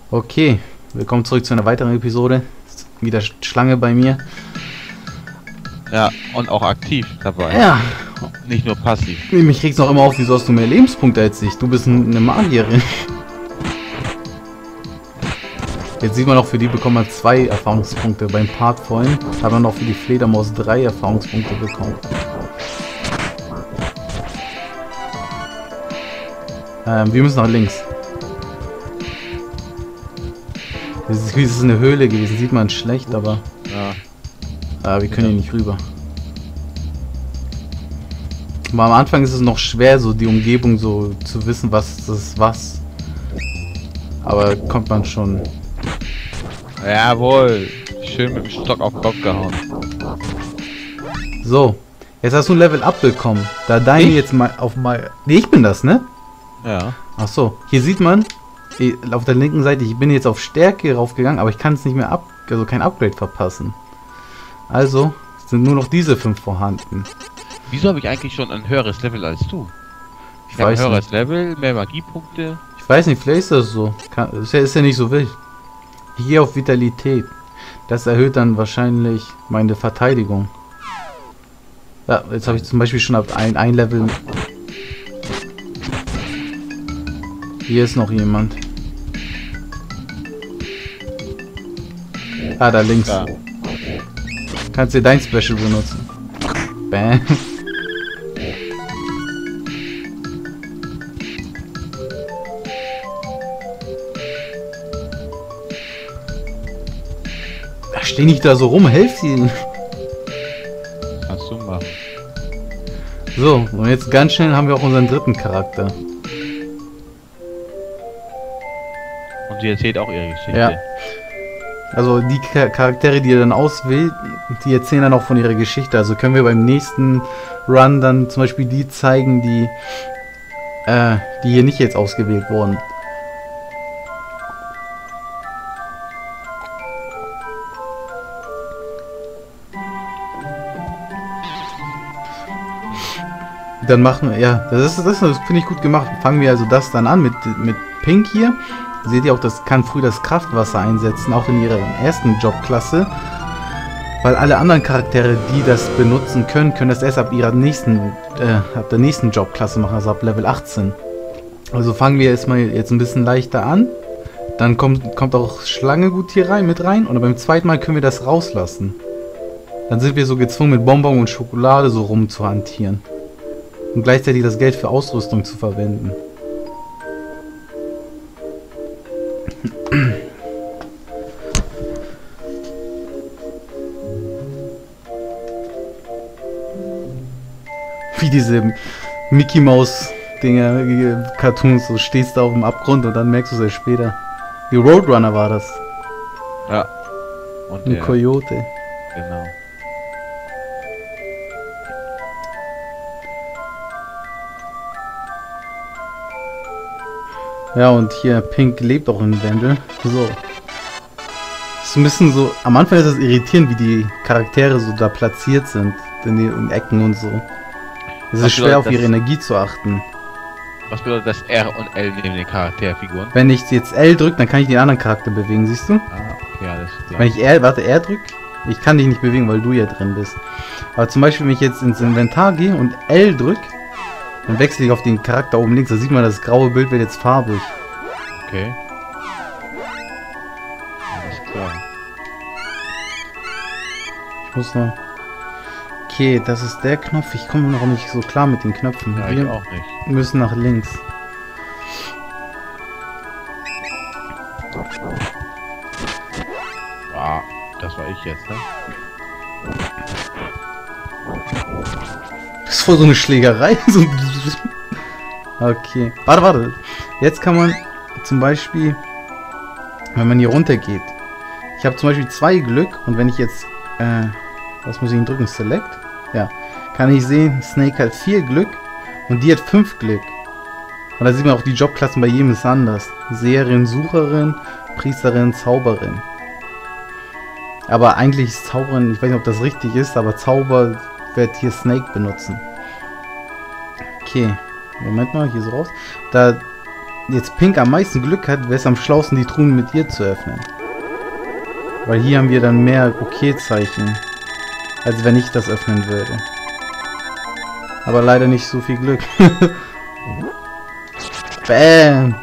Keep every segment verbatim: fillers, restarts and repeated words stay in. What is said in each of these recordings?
Okay, willkommen zurück zu einer weiteren Episode. Wieder Schlange bei mir. Ja, und auch aktiv dabei. Ja. Nicht nur passiv. Mich regt's noch immer auf, wieso hast du mehr Lebenspunkte als ich? Du bist eine Magierin. Jetzt sieht man auch, für die bekommt man zwei Erfahrungspunkte. Beim Part vorhin hat man noch für die Fledermaus drei Erfahrungspunkte bekommen. Ähm, wir müssen nach links. Das ist, das ist eine Höhle gewesen, sieht man schlecht, aber... Ja. Äh, wir können hier nicht rüber. Aber am Anfang ist es noch schwer, so die Umgebung so zu wissen, was das ist was. Aber kommt man schon. Jawohl. Schön mit dem Stock auf den Kopf gehauen. So. Jetzt hast du ein Level Up bekommen. Da deine Ich? jetzt mal auf mal... Nee, ich bin das, ne? Ja. Ach so. Hier sieht man, auf der linken Seite, ich bin jetzt auf Stärke raufgegangen, aber ich kann es nicht mehr ab... Also kein Upgrade verpassen. Also sind nur noch diese fünf vorhanden. Wieso habe ich eigentlich schon ein höheres Level als du? Ich Ich habe ein weiß höheres nicht. Level, mehr Magiepunkte. Ich weiß nicht, vielleicht ist das so. Kann, ist, ja, ist ja nicht so wild. Hier auf Vitalität. Das erhöht dann wahrscheinlich meine Verteidigung. Ja, jetzt habe ich zum Beispiel schon ab ein, ein Level. Hier ist noch jemand. Ah, da links. Ja. Kannst du dein Special benutzen. Bam. Steh nicht da so rum, helft ihnen. Kannst du machen. So, und jetzt ganz schnell haben wir auch unseren dritten Charakter. Und die erzählt auch ihre Geschichte. Ja. Also die Char- Charaktere, die ihr dann auswählt, die erzählen dann auch von ihrer Geschichte. Also können wir beim nächsten Run dann zum Beispiel die zeigen, die, äh, die hier nicht jetzt ausgewählt wurden. Dann machen wir, ja, das ist das, das finde ich gut gemacht. Fangen wir also das dann an mit, mit Pink hier. Seht ihr auch, das kann früh das Kraftwasser einsetzen, auch in ihrer ersten Jobklasse. Weil alle anderen Charaktere, die das benutzen können, können das erst ab ihrer nächsten, äh, ab der nächsten Jobklasse machen, also ab Level achtzehn. Also fangen wir erstmal jetzt ein bisschen leichter an. Dann kommt, kommt auch Schlange gut hier rein, mit rein. Und beim zweiten Mal können wir das rauslassen. Dann sind wir so gezwungen, mit Bonbon und Schokolade so rumzuhantieren. Und gleichzeitig das Geld für Ausrüstung zu verwenden. Wie diese Mickey Maus Dinger, Cartoons, so stehst du auf dem Abgrund und dann merkst du es erst später. Wie Roadrunner war das. Ja. Und Ein der, Coyote. genau. Ja, und hier Pink lebt auch in Wendel. So. Ist ein bisschen so. Am Anfang ist es irritierend, wie die Charaktere so da platziert sind. In den Ecken und so. Es ist Was schwer, auf bedeutet ihre das? Energie zu achten. Was bedeutet das R und L neben den Charakterfiguren? Wenn ich jetzt L drücke, dann kann ich den anderen Charakter bewegen, siehst du? Ah, okay, alles klar. Wenn ich R, warte, R drücke, ich kann dich nicht bewegen, weil du ja drin bist. Aber zum Beispiel, wenn ich jetzt ins Inventar gehe und L drücke, dann wechsle ich auf den Charakter oben links. Da sieht man, das graue Bild wird jetzt farbig. Okay. Alles klar. Ich muss noch... Okay, das ist der Knopf. Ich komme noch nicht so klar mit den Knöpfen. Ja, ich Wir auch nicht. müssen nach links. Ah, das war ich jetzt, ne? Das ist voll so eine Schlägerei. So okay. Warte, warte. Jetzt kann man zum Beispiel, wenn man hier runter geht. Ich habe zum Beispiel zwei Glück und wenn ich jetzt, äh, was muss ich denn drücken? Select? Ja. Kann ich sehen, Snake hat vier Glück und die hat fünf Glück. Und da sieht man auch, die Jobklassen bei jedem ist anders. Seherin, Sucherin, Priesterin, Zauberin. Aber eigentlich ist Zauberin, ich weiß nicht, ob das richtig ist, aber Zauber wird hier Snake benutzen. Okay, Moment mal, hier so raus. Da jetzt Pink am meisten Glück hat, wäre es am schlausten, die Truhen mit ihr zu öffnen. Weil hier haben wir dann mehr Okay-Zeichen, als wenn ich das öffnen würde. Aber leider nicht so viel Glück. Bam!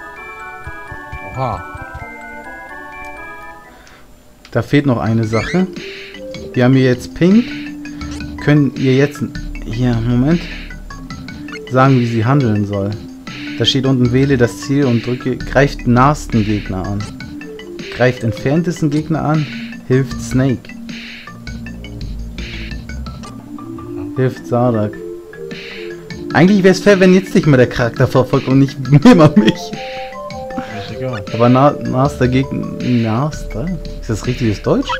Oha. Da fehlt noch eine Sache. Wir haben hier jetzt Pink. Können ihr jetzt... Hier, Moment. Sagen, wie sie handeln soll. Da steht unten, wähle das Ziel und drücke... Greift nahsten Gegner an. Greift entferntesten Gegner an. Hilft Snake. Hilft Sardak. Eigentlich wäre es fair, wenn jetzt nicht mehr der Charakter verfolgt und nicht immer mich. Ist egal. Aber na, Naster Gegner... Naster? Ist das richtiges Deutsch?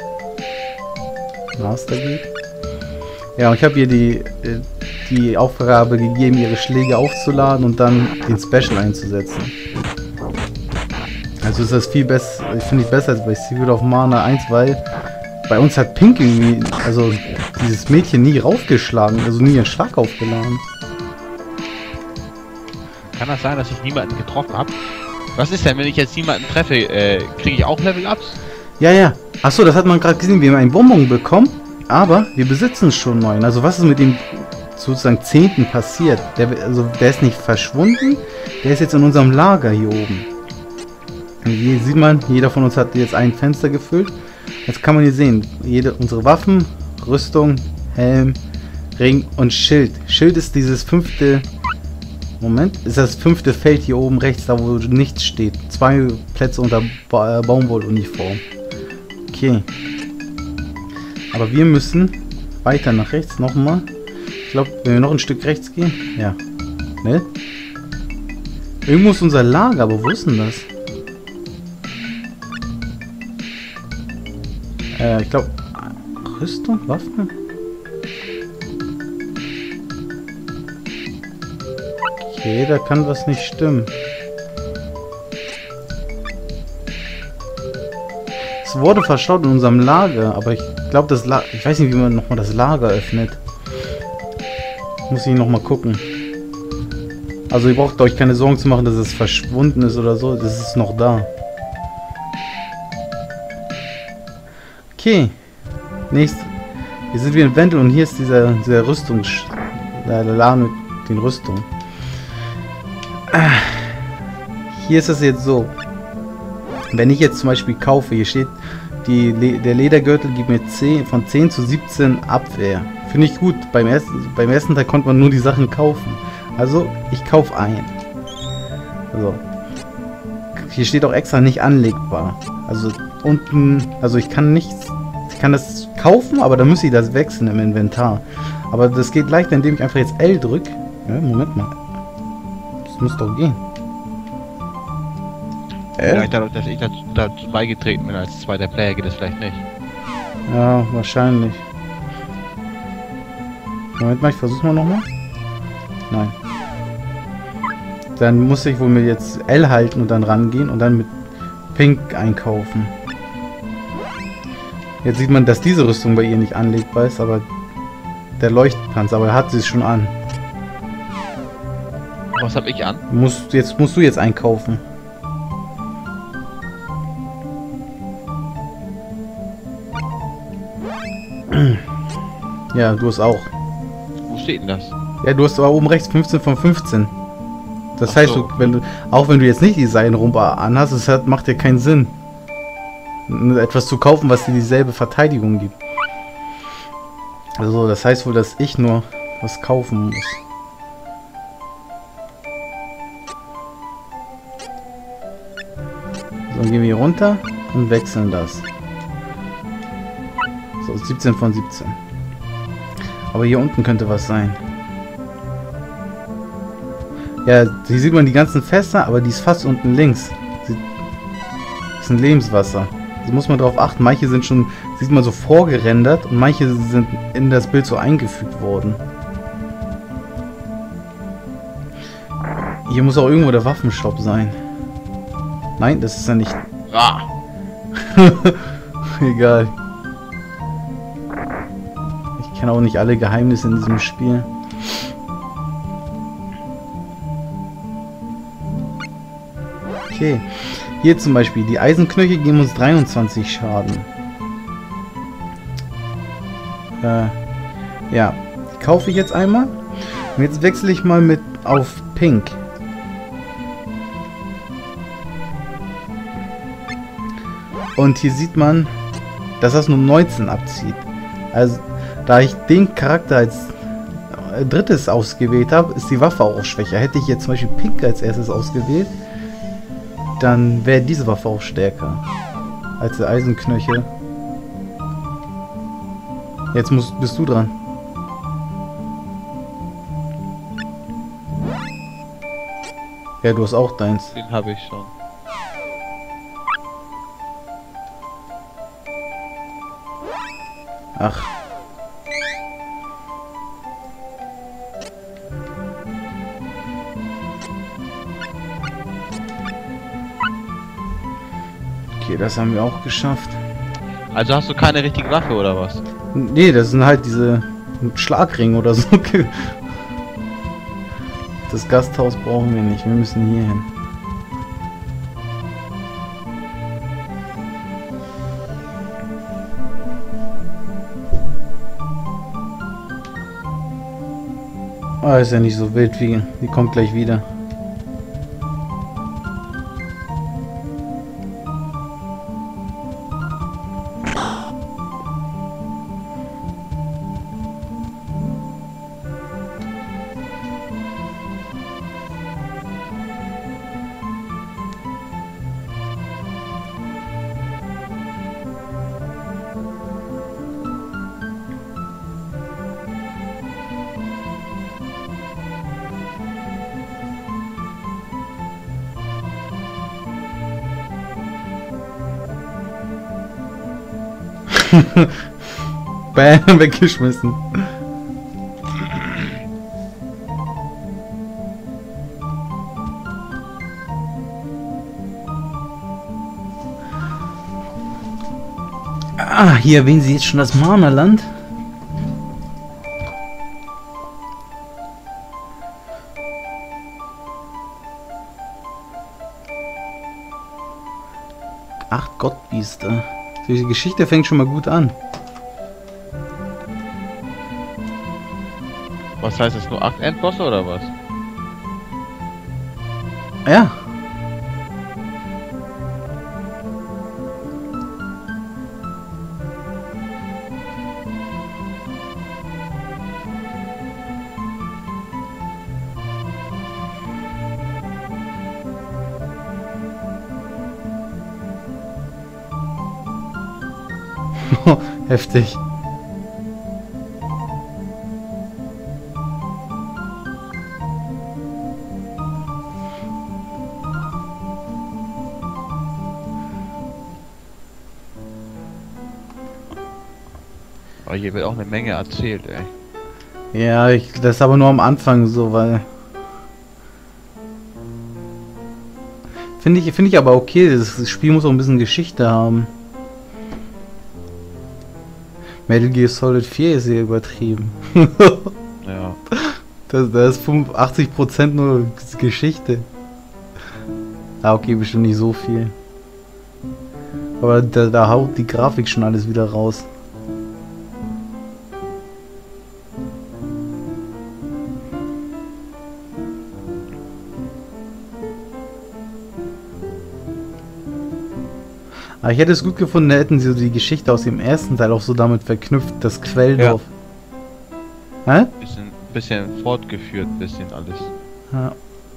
Naster geht? Ja, und ich habe ihr die, die Aufgabe gegeben, ihre Schläge aufzuladen und dann den Special einzusetzen. Also ist das viel besser, finde ich besser als bei Secret of Mana eins, weil bei uns hat Pink irgendwie, also dieses Mädchen nie raufgeschlagen, also nie ihren Schlag aufgeladen. Kann das sein, dass ich niemanden getroffen habe? Was ist denn, wenn ich jetzt niemanden treffe, äh, kriege ich auch Level-Ups? Ja, ja. Achso, das hat man gerade gesehen. Wir haben einen Bonbon bekommen, aber wir besitzen schon neun. Also was ist mit dem sozusagen zehnten passiert? Der, also der ist nicht verschwunden, der ist jetzt in unserem Lager hier oben. Und hier sieht man, jeder von uns hat jetzt ein Fenster gefüllt. Jetzt kann man hier sehen, jede, unsere Waffen, Rüstung, Helm, Ring und Schild. Schild ist dieses fünfte... Moment, ist das fünfte Feld hier oben rechts, da wo nichts steht. Zwei Plätze unter ba äh, Baumwolluniform. Okay. Aber wir müssen weiter nach rechts nochmal. Ich glaube, wenn wir noch ein Stück rechts gehen. Ja. Ne? Irgendwo ist unser Lager, aber wo ist denn das? Äh, ich glaube... Rüstung? Waffen? Okay, da kann was nicht stimmen. Es wurde verstaut in unserem Lager, aber ich glaube, das Lager... Ich weiß nicht, wie man nochmal das Lager öffnet. Muss ich nochmal gucken. Also ihr braucht euch keine Sorgen zu machen, dass es verschwunden ist oder so. Das ist noch da. Okay. Nächst. Hier sind wir in Wendel und hier ist dieser, dieser Rüstungs... Der Laden mit den Rüstungen. Hier ist es jetzt so. Wenn ich jetzt zum Beispiel kaufe, hier steht, die Le der Ledergürtel gibt mir zehn, von zehn zu siebzehn Abwehr. Finde ich gut. Beim ersten, beim ersten Teil konnte man nur die Sachen kaufen. Also, ich kaufe ein. Also, hier steht auch extra nicht anlegbar. Also, unten, also ich kann nichts, ich kann das kaufen, aber dann müsste ich das wechseln im Inventar. Aber das geht leichter, indem ich einfach jetzt L drücke. Ja, Moment mal. Das muss doch gehen. Äh? Vielleicht dadurch, dass ich dazu, dazu beigetreten bin als zweiter Player, geht das vielleicht nicht. Ja, wahrscheinlich. Moment mal, ich versuch's mal nochmal. Nein. Dann muss ich wohl mir jetzt L halten und dann rangehen und dann mit Pink einkaufen. Jetzt sieht man, dass diese Rüstung bei ihr nicht anlegbar ist, aber der Leuchtpanzer, aber er hat sie schon an. Was hab ich an? Musst, jetzt musst du jetzt einkaufen. Ja, du hast auch. Wo steht denn das? Ja, du hast aber oben rechts fünfzehn von fünfzehn. Das Ach heißt, so. du, wenn du, auch wenn du jetzt nicht die Seilenrumpe anhast, es hat, macht dir keinen Sinn, etwas zu kaufen, was dir dieselbe Verteidigung gibt. Also, das heißt wohl, dass ich nur was kaufen muss. So, dann gehen wir hier runter und wechseln das. So, siebzehn von siebzehn. Aber hier unten könnte was sein. Ja, hier sieht man die ganzen Fässer, aber die ist fast unten links. Sie, das ist ein Lebenswasser. Also muss man darauf achten. Manche sind schon, sieht man so vorgerendert und manche sind in das Bild so eingefügt worden. Hier muss auch irgendwo der Waffenshop sein. Nein, das ist ja nicht. Ah! Egal. Ich kenne auch nicht alle Geheimnisse in diesem Spiel. Okay. Hier zum Beispiel, die Eisenknöchel geben uns dreiundzwanzig Schaden. Äh, ja. Die kaufe ich jetzt einmal. Und jetzt wechsle ich mal mit auf Pink. Und hier sieht man, dass das nur neunzehn abzieht. Also, da ich den Charakter als drittes ausgewählt habe, ist die Waffe auch schwächer. Hätte ich jetzt zum Beispiel Pink als erstes ausgewählt, dann wäre diese Waffe auch stärker als der Eisenknöchel. Jetzt musst, bist du dran. Ja, du hast auch deins. Den habe ich schon. Ach. Okay, das haben wir auch geschafft. Also hast du keine richtige Waffe oder was? Nee, das sind halt diese Schlagringe oder so. Das Gasthaus brauchen wir nicht, wir müssen hier hin. Ah, ist ja nicht so wild wie. Die kommt gleich wieder. Bam, weggeschmissen. Ah, hier erwähnen Sie jetzt schon das Mana-Land. Acht Gottbiester. Die Geschichte fängt schon mal gut an. Was heißt das, nur acht Endbosse oder was? Ja. Heftig. Aber hier wird auch eine Menge erzählt, ey. Ja, ich, das ist aber nur am Anfang so, weil... Finde ich, finde ich aber okay, das Spiel muss auch ein bisschen Geschichte haben. Metal Gear Solid vier ist sehr übertrieben. Ja. Das, das ist fünfundachtzig Prozent nur Geschichte. Ah, okay, bestimmt nicht so viel. Aber da, da haut die Grafik schon alles wieder raus. Aber ich hätte es gut gefunden, hätten sie so die Geschichte aus dem ersten Teil auch so damit verknüpft, das Quelldorf. Ja. Hä? Bisschen, bisschen fortgeführt, bisschen alles. Ja.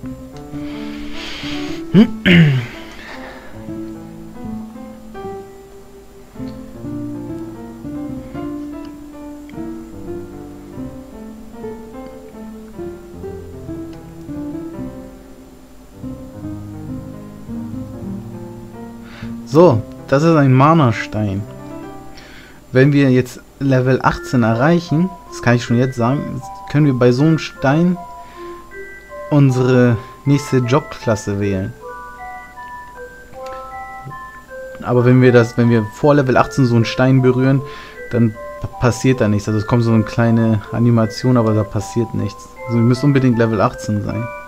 So, das ist ein Mana-Stein. Wenn wir jetzt Level achtzehn erreichen, das kann ich schon jetzt sagen, können wir bei so einem Stein unsere nächste Jobklasse wählen. Aber wenn wir das, wenn wir vor Level achtzehn so einen Stein berühren, dann passiert da nichts. Also es kommt so eine kleine Animation, aber da passiert nichts. Also wir müssen unbedingt Level achtzehn sein.